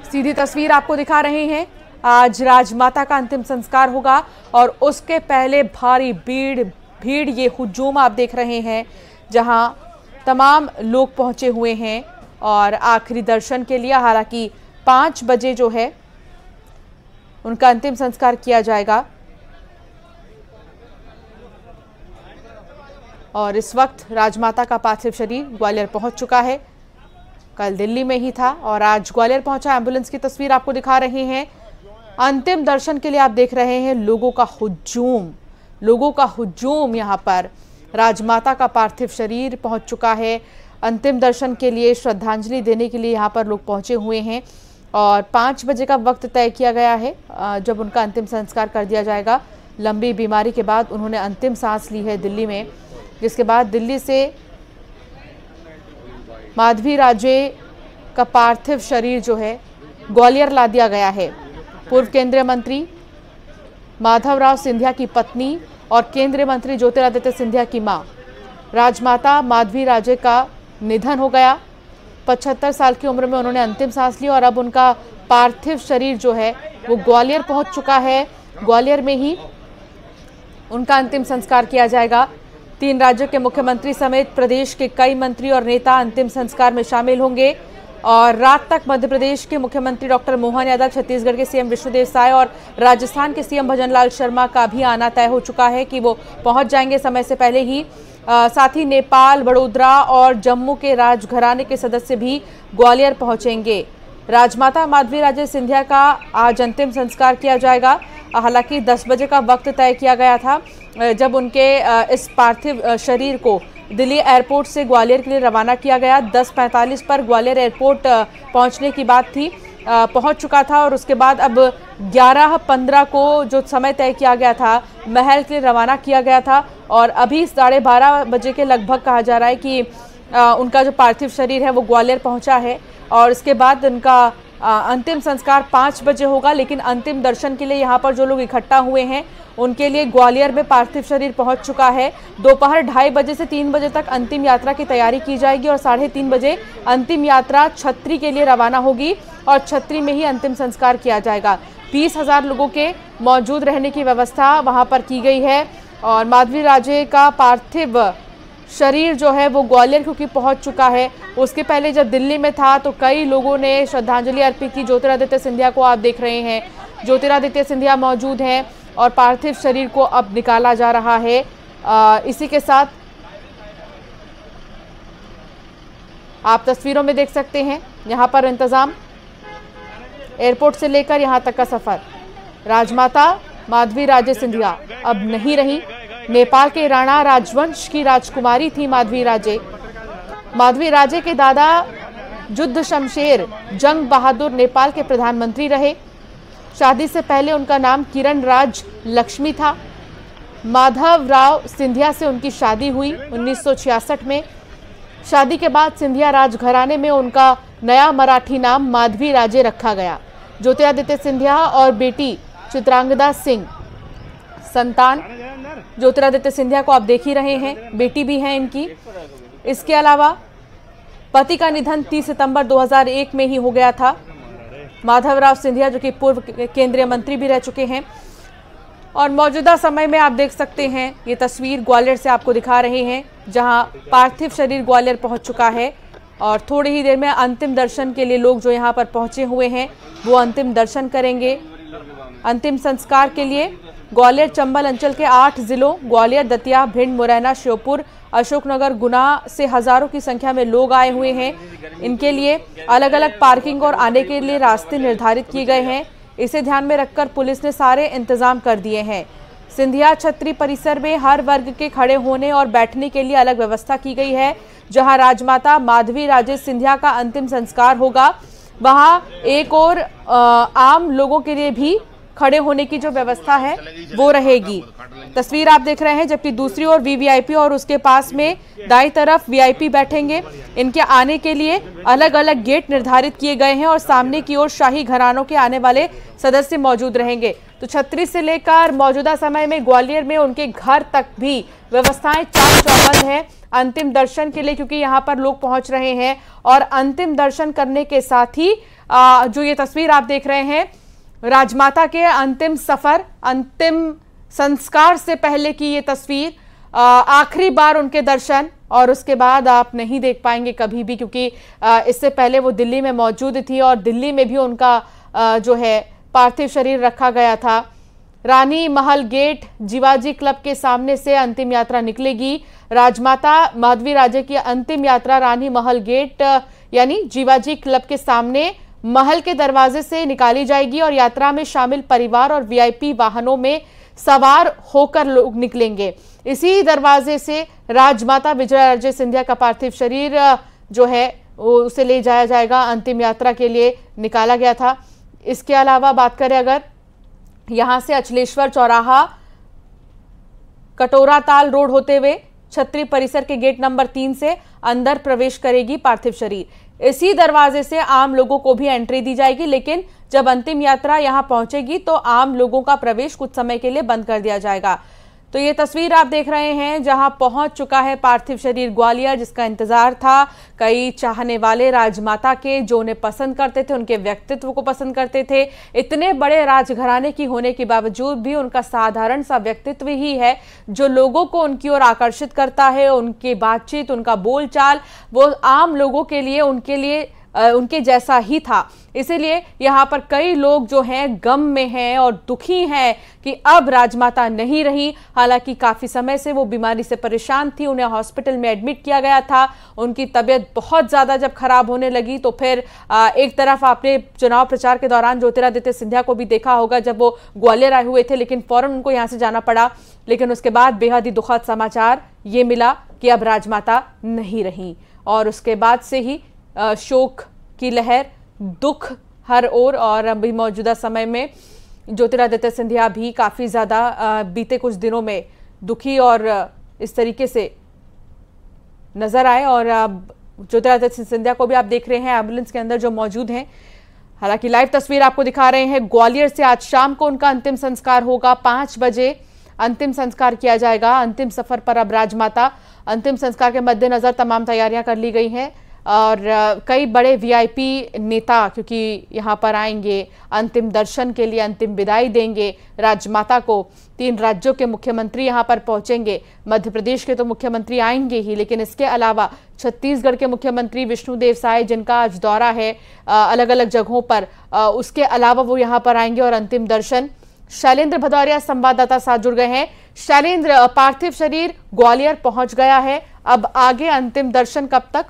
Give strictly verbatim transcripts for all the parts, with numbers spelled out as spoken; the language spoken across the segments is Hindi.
सीधी तस्वीर आपको दिखा रहे हैं। आज राजमाता का अंतिम संस्कार होगा और उसके पहले भारी भीड़ भीड़ ये हुजूम आप देख रहे हैं, जहां तमाम लोग पहुंचे हुए हैं और आखिरी दर्शन के लिए। हालांकि पाँच बजे जो है उनका अंतिम संस्कार किया जाएगा और इस वक्त राजमाता का पार्थिव शरीर ग्वालियर पहुंच चुका है। कल दिल्ली में ही था और आज ग्वालियर पहुंचा। एम्बुलेंस की तस्वीर आपको दिखा रहे हैं। अंतिम दर्शन के लिए आप देख रहे हैं लोगों का हुजूम लोगों का हुजूम यहां पर राजमाता का पार्थिव शरीर पहुंच चुका है। अंतिम दर्शन के लिए, श्रद्धांजलि देने के लिए यहां पर लोग पहुंचे हुए हैं और पाँच बजे का वक्त तय किया गया है जब उनका अंतिम संस्कार कर दिया जाएगा। लंबी बीमारी के बाद उन्होंने अंतिम सांस ली है दिल्ली में, जिसके बाद दिल्ली से माधवी राजे का पार्थिव शरीर जो है ग्वालियर ला दिया गया है। पूर्व केंद्रीय मंत्री माधवराव सिंधिया की पत्नी और केंद्रीय मंत्री ज्योतिरादित्य सिंधिया की मां राजमाता माधवी राजे का निधन हो गया। पचहत्तर साल की उम्र में उन्होंने अंतिम सांस ली और अब उनका पार्थिव शरीर जो है वो ग्वालियर पहुंच चुका है। ग्वालियर में ही उनका अंतिम संस्कार किया जाएगा। तीन राज्यों के मुख्यमंत्री समेत प्रदेश के कई मंत्री और नेता अंतिम संस्कार में शामिल होंगे और रात तक मध्य प्रदेश के मुख्यमंत्री डॉक्टर मोहन यादव, छत्तीसगढ़ के सीएम विष्णुदेव साय और राजस्थान के सीएम भजनलाल शर्मा का भी आना तय हो चुका है कि वो पहुंच जाएंगे समय से पहले ही। आ, साथ ही नेपाल, बड़ोदरा और जम्मू के राजघराने के सदस्य भी ग्वालियर पहुंचेंगे। राजमाता माधवी राजे सिंधिया का आज अंतिम संस्कार किया जाएगा। हालांकि दस बजे का वक्त तय किया गया था जब उनके इस पार्थिव शरीर को दिल्ली एयरपोर्ट से ग्वालियर के लिए रवाना किया गया। दस पैंतालीस पर ग्वालियर एयरपोर्ट पहुंचने की बात थी, पहुंच चुका था और उसके बाद अब ग्यारह पंद्रह को जो समय तय किया गया था महल के लिए रवाना किया गया था और अभी साढ़े बारह बजे के लगभग कहा जा रहा है कि आ, उनका जो पार्थिव शरीर है वो ग्वालियर पहुंचा है और इसके बाद उनका आ, अंतिम संस्कार पाँच बजे होगा। लेकिन अंतिम दर्शन के लिए यहाँ पर जो लोग इकट्ठा हुए हैं उनके लिए ग्वालियर में पार्थिव शरीर पहुंच चुका है। दोपहर ढाई बजे से तीन बजे तक अंतिम यात्रा की तैयारी की जाएगी और साढ़े तीन बजे अंतिम यात्रा छतरी के लिए रवाना होगी और छतरी में ही अंतिम संस्कार किया जाएगा। बीस हजार लोगों के मौजूद रहने की व्यवस्था वहां पर की गई है और माधवी राजे का पार्थिव शरीर जो है वो ग्वालियर क्योंकि पहुंच चुका है। उसके पहले जब दिल्ली में था तो कई लोगों ने श्रद्धांजलि अर्पित की। ज्योतिरादित्य सिंधिया को आप देख रहे हैं, ज्योतिरादित्य सिंधिया मौजूद हैं और पार्थिव शरीर को अब निकाला जा रहा है। आ, इसी के साथ आप तस्वीरों में देख सकते हैं यहाँ पर इंतजाम, एयरपोर्ट से लेकर यहाँ तक का सफर। राजमाता माधवी राजे सिंधिया अब नहीं रही। नेपाल के राणा राजवंश की राजकुमारी थी माधवी राजे। माधवी राजे के दादा युद्ध शमशेर जंग बहादुर नेपाल के प्रधानमंत्री रहे। शादी से पहले उनका नाम किरण राज लक्ष्मी था। माधव राव सिंधिया से उनकी शादी हुई उन्नीस सौ छियासठ में। शादी के बाद सिंधिया राजघराने में उनका नया मराठी नाम माधवी राजे रखा गया। ज्योतिरादित्य सिंधिया और बेटी चित्रांगदा सिंह संतान ज्योतिरादित्य सिंधिया को आप देख ही रहे हैं, बेटी भी है इनकी। इसके अलावा पति का निधन तीस सितंबर दो हज़ार एक में ही हो गया था। माधवराव सिंधिया जो कि पूर्व केंद्रीय मंत्री भी रह चुके हैं और मौजूदा समय में आप देख सकते हैं ये तस्वीर ग्वालियर से आपको दिखा रहे हैं जहां पार्थिव शरीर ग्वालियर पहुंच चुका है और थोड़ी ही देर में अंतिम दर्शन के लिए लोग जो यहां पर पहुंचे हुए हैं वो अंतिम दर्शन करेंगे। अंतिम संस्कार के लिए ग्वालियर चंबल अंचल के आठ जिलों ग्वालियर, दतिया, भिंड, मुरैना, श्योपुर, अशोकनगर, गुना से हजारों की संख्या में लोग आए हुए हैं। इनके लिए अलग अलग पार्किंग और आने के लिए रास्ते निर्धारित किए गए हैं। इसे ध्यान में रखकर पुलिस ने सारे इंतजाम कर दिए हैं। सिंधिया छतरी परिसर में हर वर्ग के खड़े होने और बैठने के लिए अलग व्यवस्था की गई है। जहां राजमाता माधवी राजे सिंधिया का अंतिम संस्कार होगा वहां एक और आम लोगों के लिए भी खड़े होने की जो व्यवस्था है वो रहेगी। तस्वीर आप देख रहे हैं, जबकि दूसरी ओर वीवीआईपी और उसके पास में दाईं तरफ वीआईपी बैठेंगे। इनके आने के लिए अलग अलग गेट निर्धारित किए गए हैं और सामने की ओर शाही घरानों के आने वाले सदस्य मौजूद रहेंगे। तो छतरी से लेकर मौजूदा समय में ग्वालियर में उनके घर तक भी व्यवस्थाएं चाक चौबंद है अंतिम दर्शन के लिए, क्योंकि यहाँ पर लोग पहुंच रहे हैं और अंतिम दर्शन करने के साथ ही जो ये तस्वीर आप देख रहे हैं राजमाता के अंतिम सफर, अंतिम संस्कार से पहले की ये तस्वीर, आखिरी बार उनके दर्शन, और उसके बाद आप नहीं देख पाएंगे कभी भी, क्योंकि इससे पहले वो दिल्ली में मौजूद थी और दिल्ली में भी उनका जो है पार्थिव शरीर रखा गया था। रानी महल गेट जीवाजी क्लब के सामने से अंतिम यात्रा निकलेगी। राजमाता माधवी राजे की अंतिम यात्रा रानी महल गेट यानी जीवाजी क्लब के सामने महल के दरवाजे से निकाली जाएगी और यात्रा में शामिल परिवार और वीआईपी वाहनों में सवार होकर लोग निकलेंगे। इसी दरवाजे से राजमाता विजयाराजे सिंधिया का पार्थिव शरीर जो है उसे ले जाया जाएगा, अंतिम यात्रा के लिए निकाला गया था। इसके अलावा बात करें अगर यहां से अचलेश्वर चौराहा, कटोरा ताल रोड होते हुए छत्री परिसर के गेट नंबर तीन से अंदर प्रवेश करेगी पार्थिव शरीर। इसी दरवाजे से आम लोगों को भी एंट्री दी जाएगी, लेकिन जब अंतिम यात्रा यहां पहुंचेगी तो आम लोगों का प्रवेश कुछ समय के लिए बंद कर दिया जाएगा। तो ये तस्वीर आप देख रहे हैं जहां पहुंच चुका है पार्थिव शरीर ग्वालियर, जिसका इंतजार था कई चाहने वाले राजमाता के, जो उन्हें पसंद करते थे, उनके व्यक्तित्व को पसंद करते थे। इतने बड़े राजघराने की होने के बावजूद भी उनका साधारण सा व्यक्तित्व ही है जो लोगों को उनकी ओर आकर्षित करता है। उनकी बातचीत, उनका बोलचाल वो आम लोगों के लिए उनके लिए उनके जैसा ही था। इसीलिए यहाँ पर कई लोग जो हैं गम में हैं और दुखी हैं कि अब राजमाता नहीं रही। हालांकि काफी समय से वो बीमारी से परेशान थी, उन्हें हॉस्पिटल में एडमिट किया गया था। उनकी तबीयत बहुत ज्यादा जब खराब होने लगी तो फिर एक तरफ आपने चुनाव प्रचार के दौरान ज्योतिरादित्य सिंधिया को भी देखा होगा जब वो ग्वालियर आए हुए थे, लेकिन फौरन उनको यहाँ से जाना पड़ा। लेकिन उसके बाद बेहद ही दुखद समाचार ये मिला कि अब राजमाता नहीं रही और उसके बाद से ही शोक की लहर, दुख हर ओर। और अभी मौजूदा समय में ज्योतिरादित्य सिंधिया भी काफी ज्यादा बीते कुछ दिनों में दुखी और इस तरीके से नजर आए। और ज्योतिरादित्य सिंधिया को भी आप देख रहे हैं एम्बुलेंस के अंदर जो मौजूद हैं। हालांकि लाइव तस्वीर आपको दिखा रहे हैं ग्वालियर से। आज शाम को उनका अंतिम संस्कार होगा, पांच बजे अंतिम संस्कार किया जाएगा। अंतिम सफर पर अब राजमाता, अंतिम संस्कार के मद्देनजर तमाम तैयारियां कर ली गई हैं और कई बड़े वीआईपी नेता क्योंकि यहाँ पर आएंगे, अंतिम दर्शन के लिए अंतिम विदाई देंगे राजमाता को। तीन राज्यों के मुख्यमंत्री यहाँ पर पहुंचेंगे। मध्य प्रदेश के तो मुख्यमंत्री आएंगे ही, लेकिन इसके अलावा छत्तीसगढ़ के मुख्यमंत्री विष्णुदेव साय, जिनका आज दौरा है अलग अलग जगहों पर, उसके अलावा वो यहाँ पर आएंगे और अंतिम दर्शन। शैलेंद्र भदौरिया संवाददाता साथ जुड़ गए हैं। शैलेंद्र, पार्थिव शरीर ग्वालियर पहुंच गया है, अब आगे अंतिम दर्शन कब तक?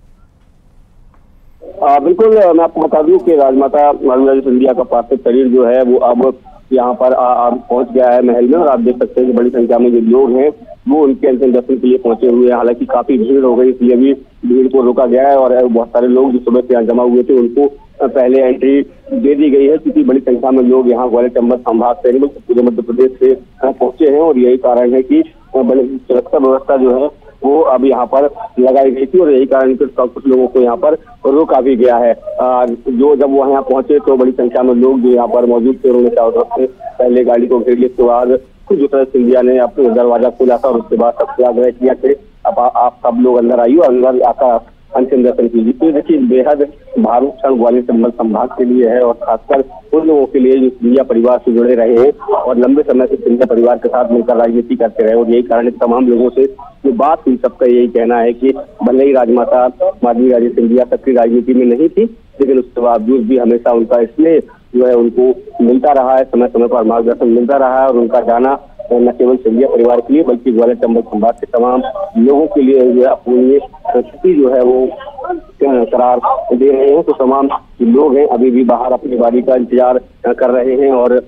आ, बिल्कुल, मैं आपको बता दूं कि राजमाता माधवी राजे सिंधिया का पार्थिव शरीर जो है वो अब यहाँ पर पहुंच गया है महल में। और आप देख सकते हैं कि बड़ी संख्या में जो लोग हैं वो उनके अंतिम दर्शन के लिए पहुंचे हुए हैं। हालांकि काफी भीड़ हो गई, इसलिए भी भीड़ को रोका गया है और बहुत सारे लोग जो सुबह से यहाँ जमा हुए थे उनको पहले एंट्री दे दी गई है, क्योंकि बड़ी संख्या में लोग यहाँ ग्वालियर चंबल संभाग से पूरे मध्य प्रदेश से पहुंचे हैं। और यही कारण है कि बड़ी सुरक्षा व्यवस्था जो है वो अब यहाँ पर लगाई गई थी और यही कारण कि कुछ लोगों को यहाँ पर रोका भी गया है। जो जब वो यहाँ पहुंचे तो बड़ी संख्या में लोग जो यहाँ पर मौजूद थे उन्होंने चारों तरफ से पहले गाड़ी को घेर लिया। उसके बाद ज्योतिरादित्य सिंधिया ने अपने दरवाजा खोला था और उसके बाद सबसे आग्रह किया कि अब आप सब लोग अंदर आइए और अंदर आकर अंतिम दर्शन कीजिए। तो देखिए, बेहद भावुक क्षण ग्वालियर चंबल संभाग के लिए है और खासकर उन लोगों के लिए जो सिंधिया परिवार से जुड़े रहे हैं और लंबे समय से सिंधिया परिवार के साथ मिलकर राजनीति करते रहे। और यही कारण तमाम लोगों से जो बात हुई सबका यही कहना है कि भले ही राजमाता माधवी राजे सिंधिया सक्रिय राजनीति में नहीं थी, लेकिन उसके बावजूद भी हमेशा उनका इसलिए जो है उनको मिलता रहा है, समय समय पर मार्गदर्शन मिलता रहा है। और उनका जाना न केवल सिंधिया परिवार के लिए बल्कि ग्वालियर चंबल संभाग के तमाम लोगों के लिए जो है अपनी स्थिति जो है वो करार दे रहे हैं। तो तमाम लोग हैं अभी भी बाहर अपनी बारी का इंतजार कर रहे हैं और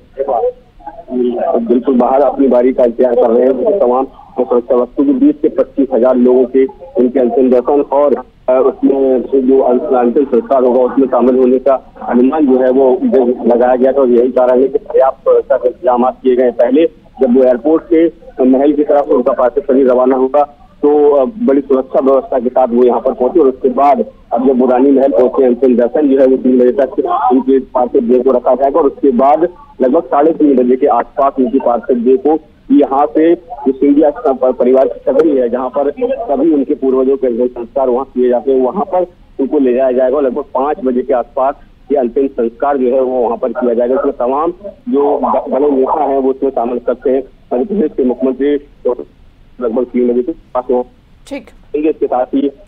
बिल्कुल बाहर अपनी बारी का इंतजार कर रहे हैं। तो तमाम सुरक्षा वस्तु की बीस से पच्चीस हजार लोगों के उनके अंतिम दर्शन और उसमें जो अंतिम संस्कार होगा उसमें शामिल होने का अनुमान जो है वो लगाया गया था। और यही कारण है कि पर्याप्त सुरक्षा के इंतजाम किए गए। पहले जब वो एयरपोर्ट के महल की तरफ उनका पार्थिव शरीर रवाना होगा तो बड़ी सुरक्षा व्यवस्था के साथ वो यहाँ पर पहुंचे। और उसके बाद अब जब बुरानी महल पहुंचे अंतिम दर्शन जो है वो तीन बजे तक उनके पार्थिव देह को रखा जाएगा। और उसके बाद लगभग साढ़े तीन बजे के आसपास उनकी पार्थिव देह को यहाँ से जो सिंधिया परिवार की छतरी है जहाँ पर सभी उनके पूर्वजों के संस्कार वहाँ किए जाते हैं, वहाँ पर उनको ले जाया जाएगा। लगभग पाँच बजे के आसपास ये अंतिम संस्कार जो है वो वहाँ पर किया जाएगा। इसमें तमाम जो बड़े नेता हैं वो इसमें शामिल करते हैं। मध्य प्रदेश के मुख्यमंत्री लगभग तीन बजे के पास ठीक, इसके साथ ही